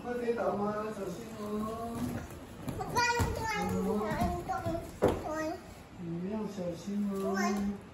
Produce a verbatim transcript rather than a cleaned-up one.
会跌倒吗？小心哦。 我刚刚刚刚你们要小心哦。